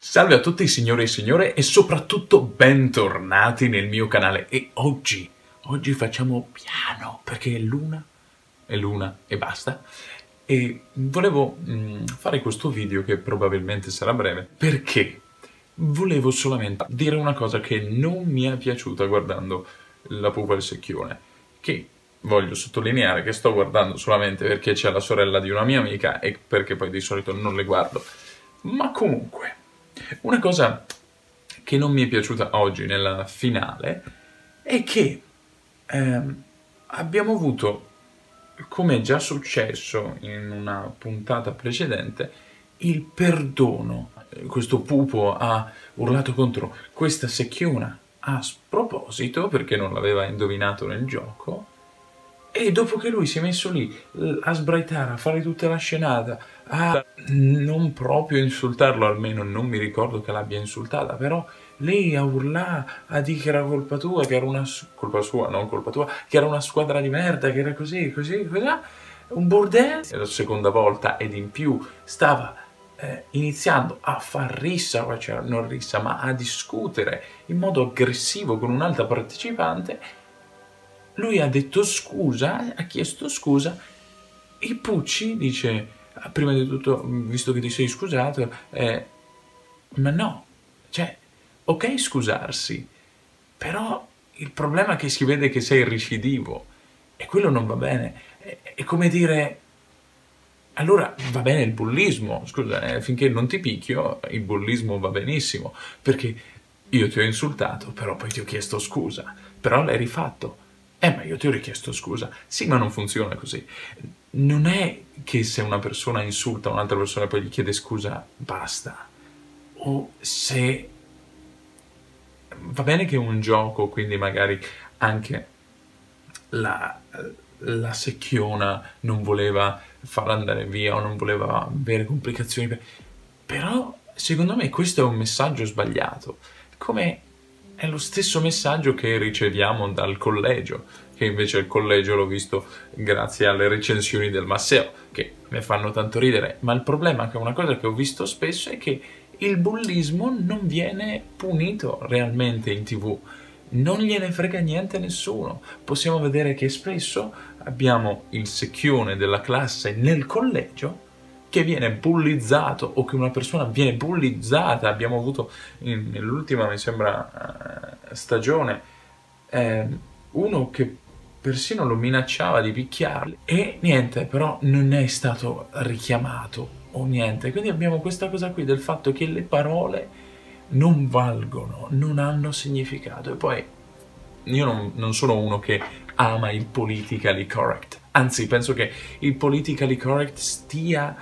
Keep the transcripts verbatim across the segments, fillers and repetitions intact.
Salve a tutti signore e signore e soprattutto bentornati nel mio canale. E oggi, oggi facciamo piano perché è l'una, è l'una e basta. E volevo mh, fare questo video che probabilmente sarà breve perché volevo solamente dire una cosa che non mi è piaciuta guardando La pupa e il secchione, che voglio sottolineare che sto guardando solamente perché c'è la sorella di una mia amica e perché poi di solito non le guardo. Ma comunque, una cosa che non mi è piaciuta oggi nella finale è che ehm, abbiamo avuto, come è già successo in una puntata precedente, il perdono. Questo pupo ha urlato contro questa secchiona a sproposito perché non l'aveva indovinato nel gioco. E dopo che lui si è messo lì a sbraitare, a fare tutta la scenata, a non proprio insultarlo, almeno non mi ricordo che l'abbia insultata, però lei a urlare, a dire che era colpa tua, che era una... colpa sua, non colpa tua, che era una squadra di merda, che era così, così, così, un bordello. E la seconda volta, ed in più, stava eh, iniziando a far rissa, cioè non rissa, ma a discutere in modo aggressivo con un'altra partecipante. Lui ha detto scusa, ha chiesto scusa, e Pucci dice, prima di tutto, visto che ti sei scusato, eh, ma no, cioè, ok scusarsi, però il problema è che si vede che sei recidivo, e quello non va bene. È, è come dire, allora va bene il bullismo, scusa, eh, finché non ti picchio, il bullismo va benissimo, perché io ti ho insultato, però poi ti ho chiesto scusa, però l'hai rifatto. Eh, ma io ti ho richiesto scusa. Sì, ma non funziona così. Non è che se una persona insulta un'altra persona e poi gli chiede scusa, basta. O se... va bene che è un gioco, quindi magari anche la, la secchiona non voleva farla andare via o non voleva avere complicazioni. Però, secondo me, questo è un messaggio sbagliato. Come... è lo stesso messaggio che riceviamo dal collegio, che invece il collegio l'ho visto grazie alle recensioni del Masseo, che mi fanno tanto ridere, ma il problema è che una cosa che ho visto spesso è che il bullismo non viene punito realmente in tv, non gliene frega niente a nessuno. Possiamo vedere che spesso abbiamo il secchione della classe nel collegio che viene bullizzato o che una persona viene bullizzata. Abbiamo avuto nell'ultima, mi sembra, stagione eh, uno che persino lo minacciava di picchiarli e niente, però non è stato richiamato o niente. Quindi abbiamo questa cosa qui del fatto che le parole non valgono, non hanno significato. E poi io non, non sono uno che ama il politically correct, anzi penso che il politically correct stia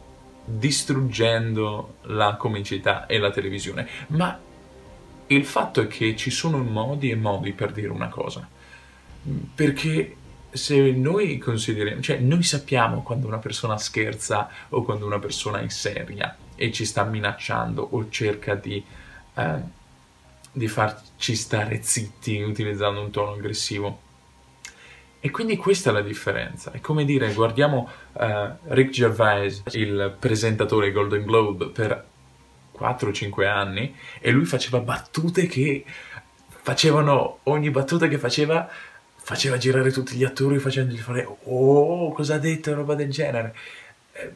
distruggendo la comicità e la televisione, ma il fatto è che ci sono modi e modi per dire una cosa, perché se noi consideriamo, cioè noi sappiamo quando una persona scherza o quando una persona è seria e ci sta minacciando o cerca di, eh, di farci stare zitti utilizzando un tono aggressivo. E quindi questa è la differenza. È come dire, guardiamo uh, Rick Gervais, il presentatore Golden Globe, per quattro o cinque anni, e lui faceva battute che facevano, ogni battuta che faceva, faceva girare tutti gli attori facendogli fare oh, cosa ha detto, roba del genere. Eh,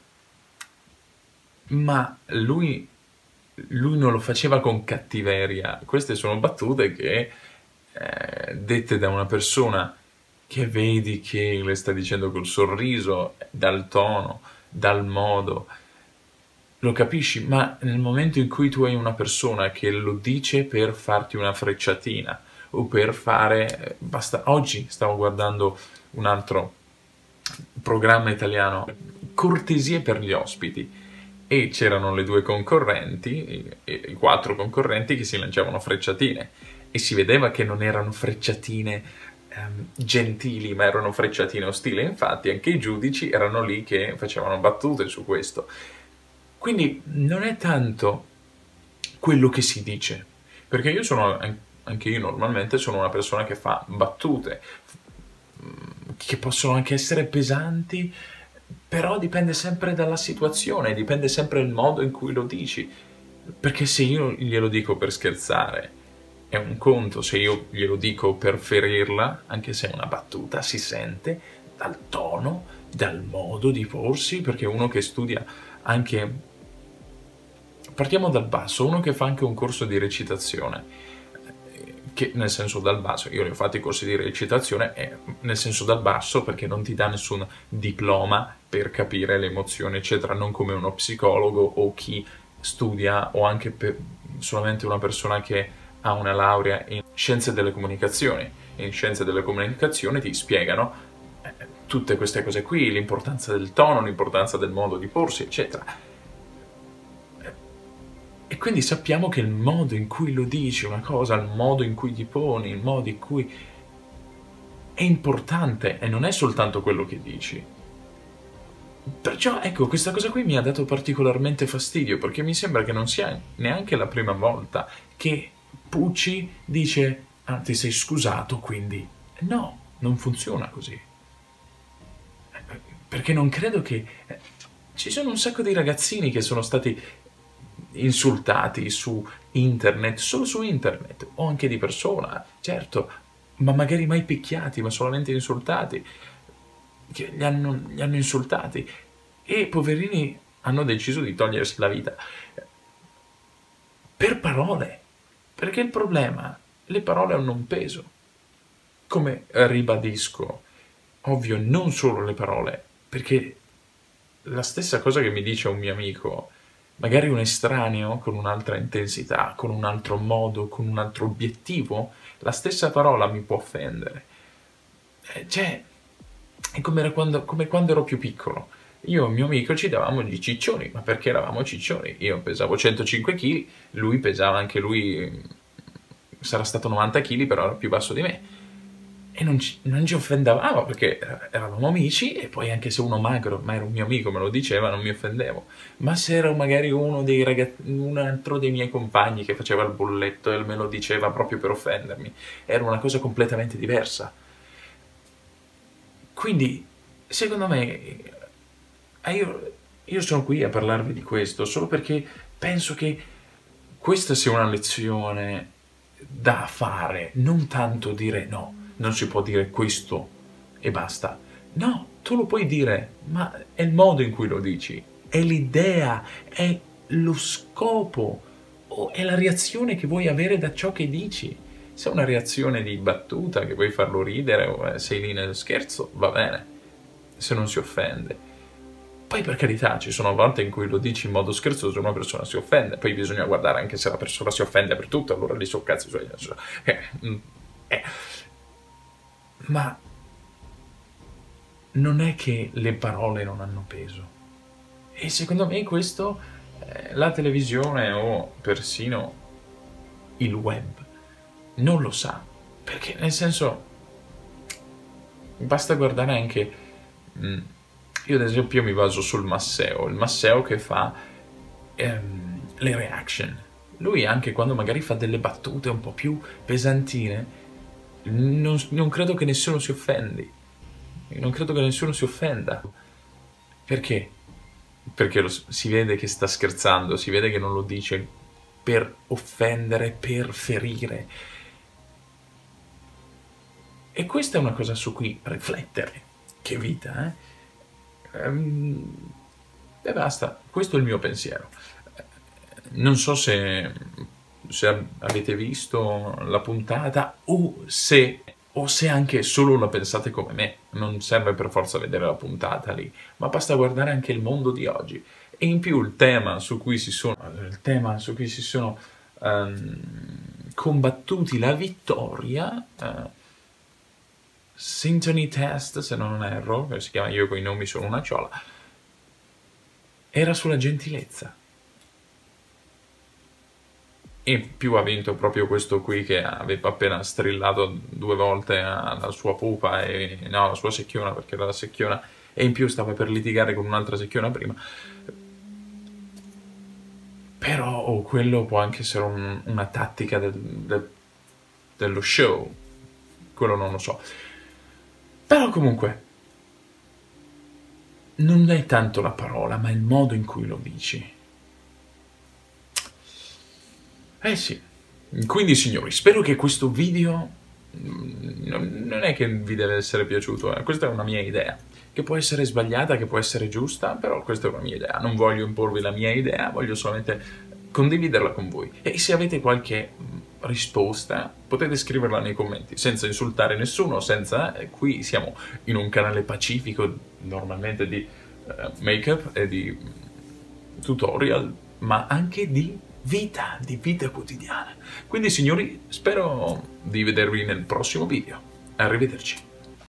ma lui, lui non lo faceva con cattiveria. Queste sono battute che, eh, dette da una persona che vedi che le sta dicendo col sorriso, dal tono, dal modo, lo capisci, ma nel momento in cui tu hai una persona che lo dice per farti una frecciatina o per fare... basta. Oggi stavo guardando un altro programma italiano, Cortesie per gli ospiti, e c'erano le due concorrenti, i quattro concorrenti che si lanciavano frecciatine e si vedeva che non erano frecciatine gentili, ma erano frecciatine ostili. Infatti anche i giudici erano lì che facevano battute su questo. Quindi non è tanto quello che si dice, perché io sono, anche io normalmente sono una persona che fa battute che possono anche essere pesanti, però dipende sempre dalla situazione, dipende sempre dal modo in cui lo dici. Perché se io glielo dico per scherzare è un conto, se io glielo dico per ferirla, anche se è una battuta, si sente dal tono, dal modo di porsi, perché uno che studia anche... Partiamo dal basso, uno che fa anche un corso di recitazione, che nel senso dal basso, io ne ho fatti i corsi di recitazione, eh, nel senso dal basso perché non ti dà nessun diploma per capire le emozioni, eccetera, non come uno psicologo o chi studia, o anche per solamente una persona che ha una laurea in scienze delle comunicazioni. In scienze delle comunicazioni ti spiegano eh, tutte queste cose qui, l'importanza del tono, l'importanza del modo di porsi, eccetera. E quindi sappiamo che il modo in cui lo dici una cosa, il modo in cui ti poni, il modo in cui è importante e non è soltanto quello che dici. Perciò, ecco, questa cosa qui mi ha dato particolarmente fastidio, perché mi sembra che non sia neanche la prima volta che Pucci dice «Ah, ti sei scusato, quindi...» No, non funziona così. Perché non credo che... Ci sono un sacco di ragazzini che sono stati insultati su internet, solo su internet, o anche di persona, certo, ma magari mai picchiati, ma solamente insultati, che li hanno, li hanno insultati, e poverini hanno deciso di togliersi la vita per parole, perché il problema, le parole hanno un peso, come ribadisco, ovvio, non solo le parole, perché la stessa cosa che mi dice un mio amico, magari un estraneo con un'altra intensità, con un altro modo, con un altro obiettivo, la stessa parola mi può offendere. Eh, cioè, è come, era quando, come quando ero più piccolo. Io e un mio amico ci davamo gli ciccioni, ma perché eravamo ciccioni? Io pesavo centocinque chili, lui pesava anche lui, sarà stato novanta chili, però era più basso di me. E non ci, non ci offendevamo perché eravamo amici, e poi anche se uno magro, ma era un mio amico, me lo diceva, non mi offendevo. Ma se era magari uno dei ragazzi, un altro dei miei compagni che faceva il bulletto e me lo diceva proprio per offendermi, era una cosa completamente diversa. Quindi, secondo me, io, io sono qui a parlarvi di questo solo perché penso che questa sia una lezione da fare, non tanto dire no, non si può dire questo e basta. No, tu lo puoi dire, ma è il modo in cui lo dici, è l'idea, è lo scopo, o è la reazione che vuoi avere da ciò che dici. Se è una reazione di battuta, che vuoi farlo ridere, o sei lì nello scherzo, va bene, se non si offende. Poi per carità, ci sono volte in cui lo dici in modo scherzoso e una persona si offende, poi bisogna guardare anche se la persona si offende per tutto, allora lì so cazzi suoi. Eh, eh. Ma non è che le parole non hanno peso. E secondo me questo eh, la televisione o persino il web non lo sa. Perché nel senso, basta guardare anche... Mh, io ad esempio mi baso sul Masseo, il Masseo che fa ehm, le reaction. Lui anche quando magari fa delle battute un po' più pesantine, non, non credo che nessuno si offendi. Non credo che nessuno si offenda. Perché? Perché lo, si vede che sta scherzando, si vede che non lo dice per offendere, per ferire. E questa è una cosa su cui riflettere. Che vita, eh? E basta, questo è il mio pensiero. Non so se, se avete visto la puntata o se, o se anche solo la pensate come me. Non serve per forza vedere la puntata lì, ma basta guardare anche il mondo di oggi. E in più il tema su cui si sono, il tema su cui si sono um, combattuti la vittoria... Uh, Syntony Test, se non erro, che si chiama Io con i nomi sono una ciola, era sulla gentilezza. E più ha vinto proprio questo qui che aveva appena strillato due volte alla sua pupa, e no, alla sua secchiona, perché era la secchiona, e in più stava per litigare con un'altra secchiona prima. Però oh, quello può anche essere un, una tattica del, del, dello show, quello non lo so. Però comunque, non è tanto la parola, ma il modo in cui lo dici. Eh sì. Quindi signori, spero che questo video non è che vi deve essere piaciuto, eh. Questa è una mia idea, che può essere sbagliata, che può essere giusta, però questa è una mia idea. Non voglio imporvi la mia idea, voglio solamente condividerla con voi. E se avete qualche risposta, potete scriverla nei commenti, senza insultare nessuno, senza... Eh, qui siamo in un canale pacifico, normalmente di uh, make-up e di tutorial, ma anche di vita, di vita quotidiana. Quindi signori, spero di vedervi nel prossimo video. Arrivederci.